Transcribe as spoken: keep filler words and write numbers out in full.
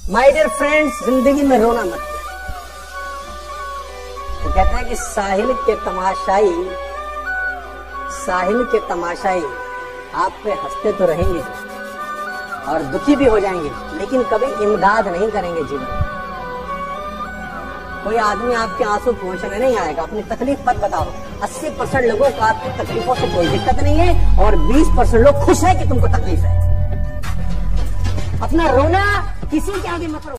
My dear friends, जिंदगी में रोना मत। तो कहते हैं कि साहिल के तमाशाई साहिल के तमाशाई आप पे हंसते तो रहेंगे और दुखी भी हो जाएंगे, लेकिन कभी इमदाद नहीं करेंगे जीवन। कोई आदमी आपके आंसू पहुंचने नहीं आएगा। अपनी तकलीफ मत बताओ। अस्सी परसेंट लोगों को आपकी तकलीफों से कोई दिक्कत नहीं है और बीस परसेंट लोग खुश है कि तुमको तकलीफ है। अपना रोना किसी के आगे मत करो।